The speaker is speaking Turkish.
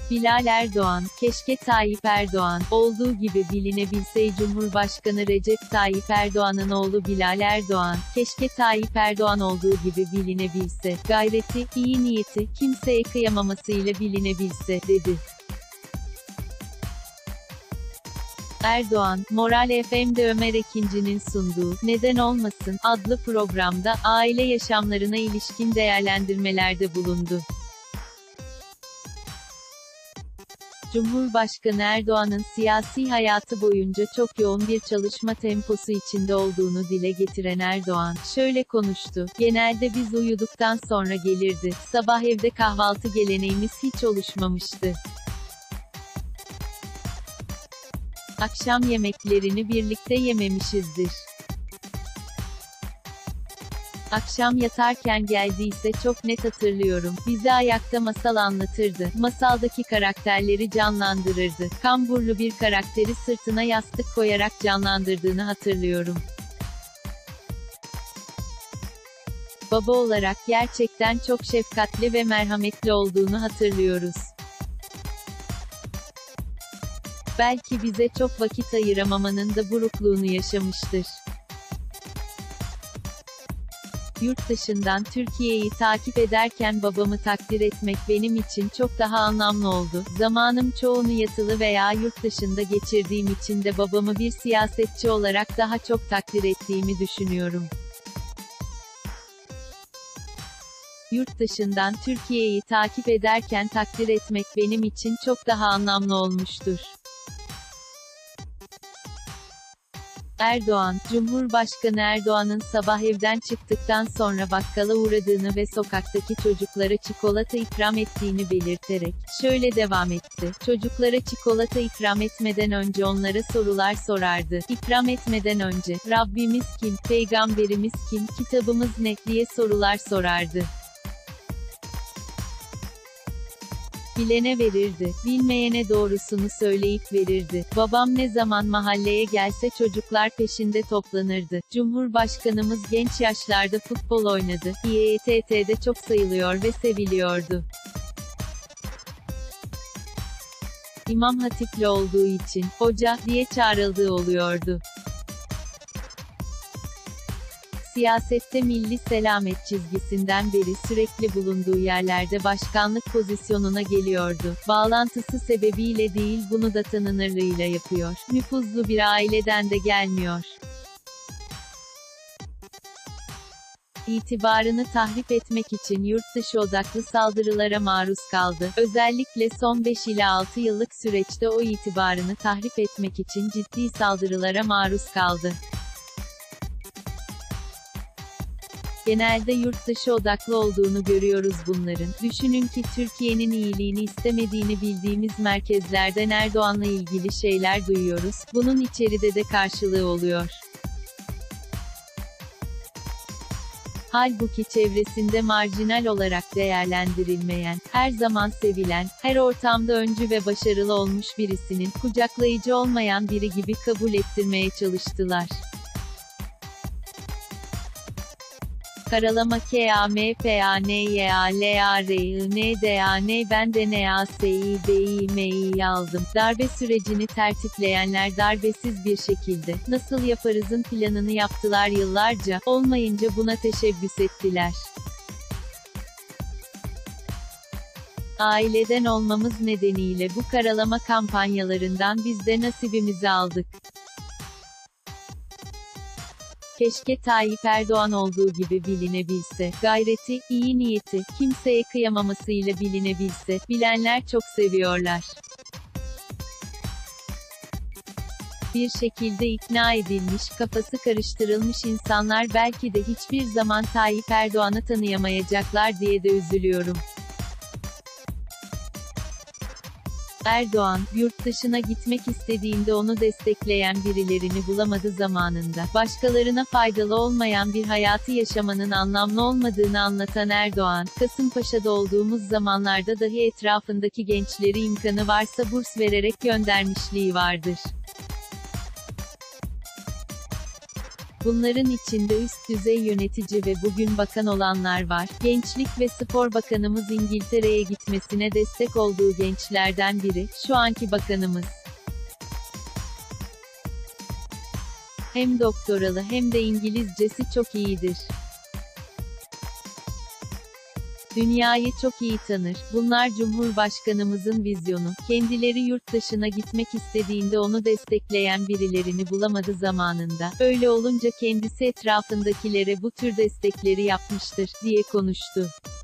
Bilal Erdoğan, keşke Tayyip Erdoğan, olduğu gibi bilinebilse. Cumhurbaşkanı Recep Tayyip Erdoğan'ın oğlu Bilal Erdoğan, keşke Tayyip Erdoğan olduğu gibi bilinebilse, gayreti, iyi niyeti, kimseye kıyamamasıyla bilinebilse, dedi. Erdoğan, Moral FM'de Ömer Ekinci'nin sunduğu "Neden Olmasın" adlı programda, aile yaşamlarına ilişkin değerlendirmelerde bulundu. Cumhurbaşkanı Erdoğan'ın siyasi hayatı boyunca çok yoğun bir çalışma temposu içinde olduğunu dile getiren Erdoğan, şöyle konuştu: "Genelde biz uyuduktan sonra gelirdi. Sabah evde kahvaltı geleneğimiz hiç oluşmamıştı. Akşam yemeklerini birlikte yememişizdir. Akşam yatarken geldiyse çok net hatırlıyorum. Bize ayakta masal anlatırdı. Masaldaki karakterleri canlandırırdı. Kamburlu bir karakteri sırtına yastık koyarak canlandırdığını hatırlıyorum. Baba olarak gerçekten çok şefkatli ve merhametli olduğunu hatırlıyoruz. Belki bize çok vakit ayıramamanın da burukluğunu yaşamıştır. Yurt dışından Türkiye'yi takip ederken babamı takdir etmek benim için çok daha anlamlı oldu. Zamanım çoğunu yatılı veya yurt dışında geçirdiğim için de babamı bir siyasetçi olarak daha çok takdir ettiğimi düşünüyorum. Yurt dışından Türkiye'yi takip ederken takdir etmek benim için çok daha anlamlı olmuştur." Erdoğan, Cumhurbaşkanı Erdoğan'ın sabah evden çıktıktan sonra bakkala uğradığını ve sokaktaki çocuklara çikolata ikram ettiğini belirterek, şöyle devam etti: "Çocuklara çikolata ikram etmeden önce onlara sorular sorardı. İkram etmeden önce, Rabbimiz kim, Peygamberimiz kim, kitabımız ne, diye sorular sorardı. Bilene verirdi, bilmeyene doğrusunu söyleyip verirdi. Babam ne zaman mahalleye gelse çocuklar peşinde toplanırdı. Cumhurbaşkanımız genç yaşlarda futbol oynadı. İETT'de çok sayılıyor ve seviliyordu. İmam Hatipli olduğu için, hoca, diye çağrıldığı oluyordu. Siyasette milli selamet çizgisinden beri sürekli bulunduğu yerlerde başkanlık pozisyonuna geliyordu. Bağlantısı sebebiyle değil, bunu da tanınırlığıyla yapıyor. Nüfuzlu bir aileden de gelmiyor. İtibarını tahrip etmek için yurt dışı odaklı saldırılara maruz kaldı. Özellikle son 5 ila 6 yıllık süreçte o itibarını tahrip etmek için ciddi saldırılara maruz kaldı. Genelde yurt dışı odaklı olduğunu görüyoruz bunların. Düşünün ki Türkiye'nin iyiliğini istemediğini bildiğimiz merkezlerden Erdoğan'la ilgili şeyler duyuyoruz. Bunun içeride de karşılığı oluyor. Halbuki çevresinde marjinal olarak değerlendirilmeyen, her zaman sevilen, her ortamda öncü ve başarılı olmuş birisinin, kucaklayıcı olmayan biri gibi kabul ettirmeye çalıştılar. Karalama KAMPANYALARINDAN ben de NASİDİMİ'yi aldım. Darbe sürecini tertipleyenler darbesiz bir şekilde, nasıl yaparızın planını yaptılar yıllarca, olmayınca buna teşebbüs ettiler. Aileden olmamız nedeniyle bu karalama kampanyalarından biz de nasibimizi aldık. Keşke Tayyip Erdoğan olduğu gibi bilinebilse, gayreti, iyi niyeti, kimseye kıyamamasıyla bilinebilse, bilenler çok seviyorlar. Bir şekilde ikna edilmiş, kafası karıştırılmış insanlar belki de hiçbir zaman Tayyip Erdoğan'ı tanıyamayacaklar diye de üzülüyorum." Erdoğan, yurt dışına gitmek istediğinde onu destekleyen birilerini bulamadı zamanında. Başkalarına faydalı olmayan bir hayatı yaşamanın anlamlı olmadığını anlatan Erdoğan, Kasımpaşa'da olduğumuz zamanlarda dahi etrafındaki gençleri imkanı varsa burs vererek göndermişliği vardır. Bunların içinde üst düzey yönetici ve bugün bakan olanlar var. Gençlik ve Spor Bakanımız İngiltere'ye gitmesine destek olduğu gençlerden biri, şu anki bakanımız. Hem doktoralı hem de İngilizcesi çok iyidir. Dünyayı çok iyi tanır. Bunlar Cumhurbaşkanımızın vizyonu. Kendileri yurt dışına gitmek istediğinde onu destekleyen birilerini bulamadı zamanında. Öyle olunca kendisi etrafındakilere bu tür destekleri yapmıştır, diye konuştu.